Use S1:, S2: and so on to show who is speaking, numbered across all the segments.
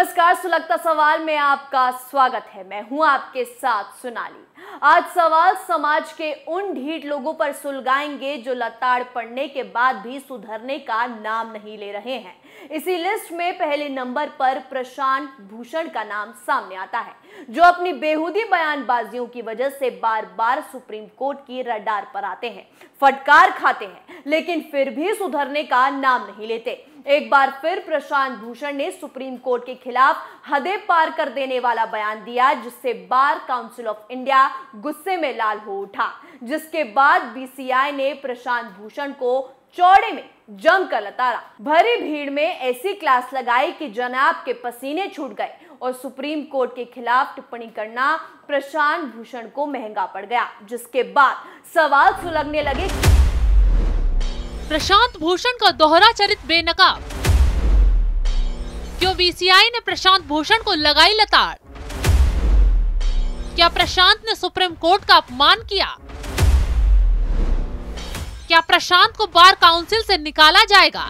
S1: नमस्कार, सुलगता सवाल में आपका स्वागत है। मैं हूं आपके साथ सोनाली। आज सवाल समाज के उन ढीठ लोगों पर सुलगाएंगे जो लताड़ पड़ने के बाद भी सुधरने का नाम नहीं ले रहे हैं। इसी लिस्ट में पहले नंबर पर प्रशांत भूषण का नाम सामने आता है, जो अपनी बेहुदी बयानबाजियों की वजह से बार बार सुप्रीम कोर्ट की रडार पर आते हैं, फटकार खाते हैं, लेकिन फिर भी सुधरने का नाम नहीं लेते। एक बार फिर प्रशांत भूषण ने सुप्रीम कोर्ट के खिलाफ हदें पार कर देने वाला बयान दिया, जिससे बार काउंसिल ऑफ इंडिया गुस्से में लाल हो उठा। जिसके बाद बीसीआई ने प्रशांत भूषण को चौड़े में जमकर लताड़ा। भरी भीड़ में ऐसी क्लास लगाई कि जनाब के पसीने छूट गए और सुप्रीम कोर्ट के खिलाफ टिप्पणी करना प्रशांत भूषण को महंगा पड़ गया। जिसके बाद सवाल सुलगने लगे।
S2: प्रशांत भूषण का दोहरा चरित्र बेनकाब, क्यों बीसीआई ने प्रशांत भूषण को लगाई लताड़? क्या प्रशांत ने सुप्रीम कोर्ट का अपमान किया? क्या प्रशांत को बार काउंसिल से निकाला जाएगा?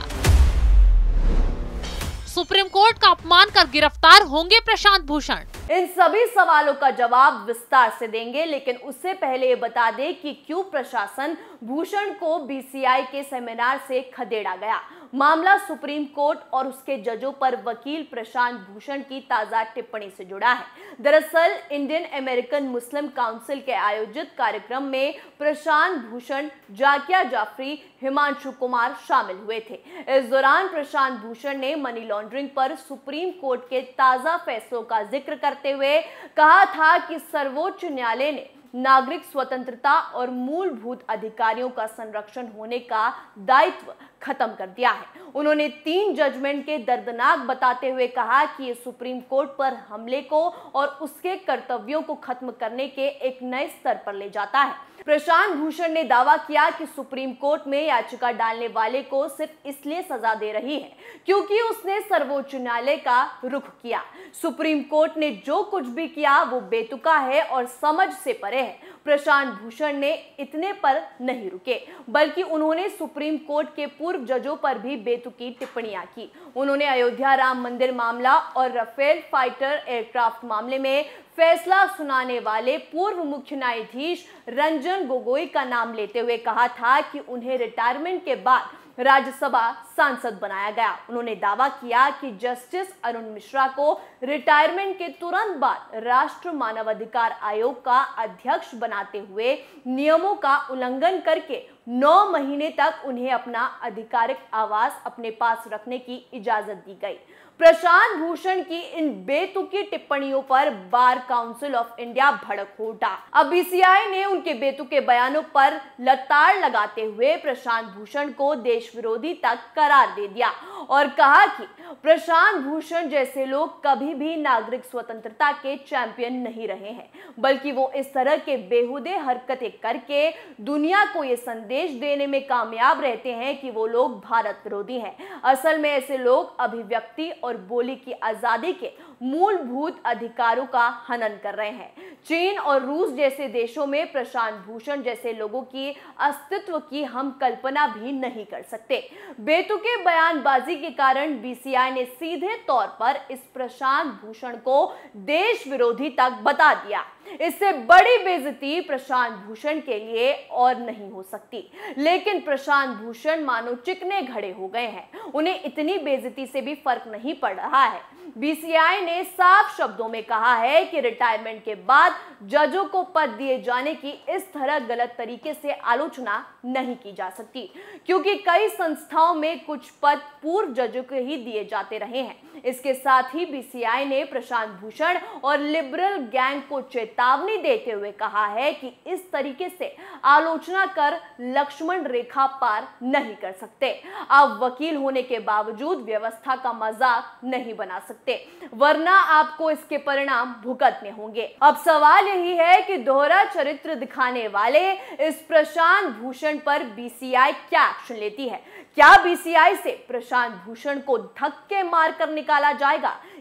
S2: सुप्रीम कोर्ट का अपमान कर गिरफ्तार होंगे प्रशांत भूषण?
S1: इन सभी सवालों का जवाब विस्तार से देंगे, लेकिन उससे पहले ये बता दें कि क्यों प्रशासन भूषण को बीसीआई के सेमिनार से खदेड़ा गया। मामला सुप्रीम कोर्ट और उसके जजों पर वकील प्रशांत भूषण की ताजा टिप्पणी से जुड़ा है। दरअसल इंडियन अमेरिकन मुस्लिम काउंसिल के आयोजित कार्यक्रम में प्रशांत भूषण, जाकिया जाफरी, हिमांशु कुमार शामिल हुए थे। इस दौरान प्रशांत भूषण ने मनी लॉन्ड्रिंग पर सुप्रीम कोर्ट के ताजा फैसलों का जिक्र करते हुए कहा था कि सर्वोच्च न्यायालय ने नागरिक स्वतंत्रता और मूलभूत अधिकारियों का संरक्षण होने का दायित्व खत्म कर दिया है। उन्होंने 3 जजमेंट के दर्दनाक बताते हुए कहा कि ये सुप्रीम कोर्ट पर हमले को और उसके कर्तव्यों को खत्म करने के एक नए स्तर पर ले जाता है। प्रशांत भूषण ने दावा किया कि सुप्रीम कोर्ट में याचिका डालने वाले को सिर्फ इसलिए सजा दे रही है क्योंकि उसने सर्वोच्च न्यायालय का रुख किया। सुप्रीम कोर्ट ने जो कुछ भी किया वो बेतुका है और समझ से परे है। प्रशांत भूषण ने इतने पर नहीं रुके, बल्कि उन्होंने सुप्रीम कोर्ट के पूर्व जजों पर भी बेतुकी टिप्पणियां की। उन्होंने अयोध्या राम मंदिर मामला और राफेल फाइटर एयरक्राफ्ट मामले में फैसला सुनाने वाले पूर्व मुख्य न्यायाधीश रंजन गोगोई का नाम लेते हुए कहा था कि उन्हें रिटायरमेंट के बाद राज्यसभा सांसद बनाया गया। उन्होंने दावा किया कि जस्टिस अरुण मिश्रा को रिटायरमेंट के तुरंत बाद राष्ट्र मानवाधिकार आयोग का अध्यक्ष बनाते हुए नियमों का उल्लंघन करके 9 महीने तक उन्हें अपना आधिकारिक आवास अपने पास रखने की इजाजत दी गई। प्रशांत भूषण की इन बेतुकी टिप्पणियों पर बार काउंसिल ऑफ इंडिया भड़क हो उठा। अब बीसीआई ने उनके बेतुके बयानों पर लताड़ लगाते हुए प्रशांत भूषण को देश विरोधी तक करार दे दिया और कहा कि प्रशांत भूषण जैसे लोग कभी भी नागरिक स्वतंत्रता के चैंपियन नहीं रहे हैं, बल्कि वो इस तरह के बेहुदे हरकतें करके दुनिया को ये संदेश देने में कामयाब रहते हैं कि वो लोग भारत विरोधी हैं। असल में ऐसे लोग अभिव्यक्ति और बोली की आजादी के मूलभूत अधिकारों का हनन कर रहे हैं। चीन और रूस जैसे देशों में प्रशांत भूषण जैसे लोगों की अस्तित्व की हम कल्पना भी नहीं कर सकते। बेतुके बयानबाजी के कारण बीसीआई ने सीधे तौर पर इस प्रशांत भूषण को देश विरोधी तक बता दिया। इससे बड़ी बेइज्जती प्रशांत भूषण के लिए और नहीं हो सकती। लेकिन प्रशांत भूषण मानो चिकने घड़े हो गए हैं। उन्हें इतनी बेइज्जती से भी फर्क नहीं पड़ रहा है। बीसीआई ने साफ शब्दों में कहा है कि रिटायरमेंट के बाद जजों को पद दिए जाने की इस तरह गलत तरीके से आलोचना नहीं की जा सकती, क्योंकि कई संस्थाओं में कुछ पद पूर्व जजों को ही दिए जाते रहे हैं। इसके साथ ही बीसीआई ने प्रशांत भूषण और लिबरल गैंग को चेतावनी देते हुए कहा है कि इस तरीके से आलोचना कर लक्ष्मण रेखा पार नहीं कर सकते। आप वकील होने के बावजूद व्यवस्था का मजाक नहीं बना सकते, वरना आपको इसके परिणाम भुगतने होंगे। अब सवाल यही है कि दोहरा चरित्र दिखाने वाले इस प्रशांत भूषण पर बीसीआई क्या एक्शन लेती है। क्या बीसीआई से प्रशांत भूषण को धक्के मारकर निकाला जाएगा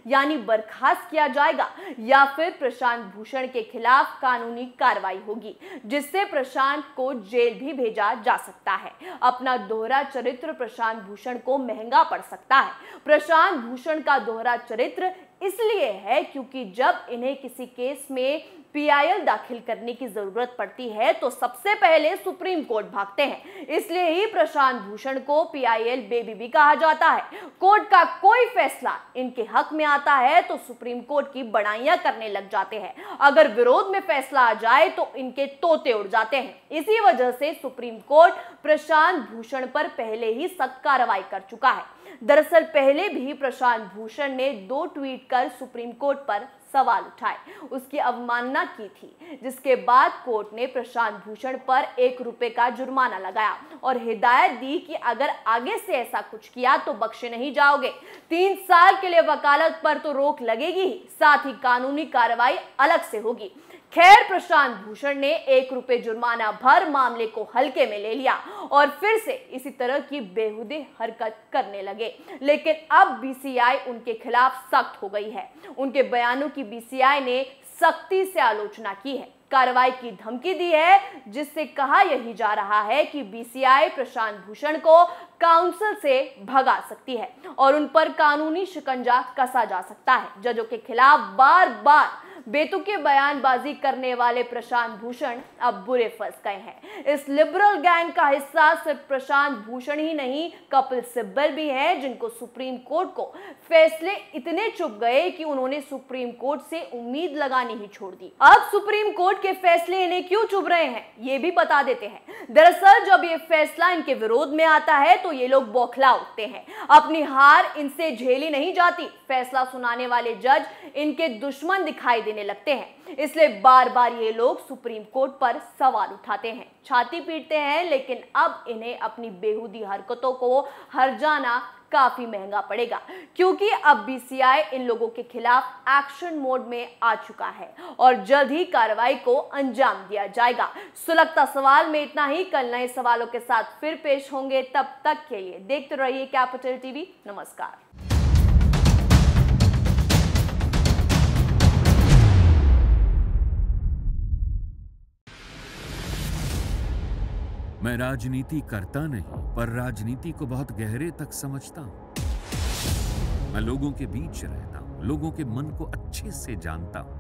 S1: यानी बर्खास्त किया जाएगा या फिर प्रशांत भूषण के खिलाफ कानूनी कार्रवाई होगी, जिससे प्रशांत को जेल भी भेजा जा सकता है। अपना दोहरा चरित्र प्रशांत भूषण को महंगा पड़ सकता है। प्रशांत भूषण का दोहरा चरित्र इसलिए है क्योंकि जब इन्हें किसी केस में पीआईएल दाखिल करने की जरूरत पड़ती है तो सबसे पहले सुप्रीम कोर्ट भागते हैं। इसलिए ही प्रशांत भूषण को पीआईएल बेबी भी कहा जाता है। कोर्ट का कोई फैसला इनके हक में आता है तो सुप्रीम कोर्ट की बड़ाइयां करने लग जाते हैं। अगर विरोध में फैसला आ जाए तो इनके तोते उड़ जाते हैं। इसी वजह से सुप्रीम कोर्ट प्रशांत भूषण पर पहले ही सख्त कार्रवाई कर चुका है। दरअसल पहले भी प्रशांत भूषण ने 2 ट्वीट कर सुप्रीम कोर्ट पर सवाल उठाए, उसकी अवमानना की थी, जिसके बाद कोर्ट ने प्रशांत भूषण पर 1 रुपए का जुर्माना लगाया और हिदायत दी कि अगर आगे से ऐसा कुछ किया तो बख्शे नहीं जाओगे। 3 साल के लिए वकालत पर तो रोक लगेगी ही, साथ ही कानूनी कार्रवाई अलग से होगी। खैर, प्रशांत भूषण ने 1 रुपए जुर्माना भर मामले को हल्के में ले लिया और फिर से इसी तरह की बेहुदी हरकत करने लगे। लेकिन अब बीसीआई उनके खिलाफ सख्त हो गई है। उनके बयानों की बीसीआई ने सख्ती से आलोचना की है, कार्रवाई की धमकी दी है, जिससे कहा यही जा रहा है कि बीसीआई प्रशांत भूषण को काउंसिल से भगा सकती है और उन पर कानूनी शिकंजा कसा जा सकता है। जजों के खिलाफ बार बार बेतुके बयानबाजी करने वाले प्रशांत भूषण अब बुरे फंस गए हैं। इस लिबरल गैंग का हिस्सा सिर्फ प्रशांत भूषण ही नहीं, कपिल सिब्बल भी हैं, जिनको सुप्रीम कोर्ट को फैसले इतने चुभ गए कि उन्होंने सुप्रीम कोर्ट से उम्मीद लगानी ही छोड़ दी। अब सुप्रीम कोर्ट के फैसले इन्हें क्यों चुभ रहे हैं, ये भी बता देते हैं। दरअसल जब ये फैसला इनके विरोध में आता है तो ये लोग बौखला उठते हैं। अपनी हार इनसे झेली नहीं जाती। फैसला सुनाने वाले जज इनके दुश्मन दिखाई देने लगते हैं। इसलिए बार बार ये लोग सुप्रीम कोर्ट पर सवाल उठाते हैं, छाती पीटते हैं, लेकिन अब इन्हें अपनी बेहुदी हरकतों को हर्जाना काफी महंगा पड़ेगा, क्योंकि अब बीसीआई इन लोगों के खिलाफ एक्शन मोड में आ चुका है और जल्द ही कार्रवाई को अंजाम दिया जाएगा। सुलगता सवाल में इतना ही। कल नए सवालों के साथ फिर पेश होंगे, तब तक के लिए देखते रहिए कैपिटल टीवी। नमस्कार।
S3: मैं राजनीति करता नहीं, पर राजनीति को बहुत गहरे तक समझता हूं। मैं लोगों के बीच रहता हूं, लोगों के मन को अच्छे से जानता हूं।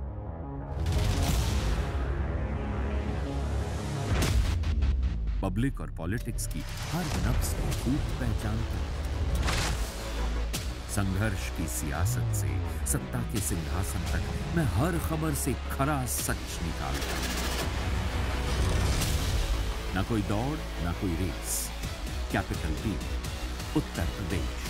S3: पब्लिक और पॉलिटिक्स की हर नब्ज को खूब पहचानता हूं। संघर्ष की सियासत से सत्ता के सिंहासन तक मैं हर खबर से खरा सच निकालता हूं। ना कोई दौड़, ना कोई रेस। कैपिटल टीवी, उत्तर प्रदेश।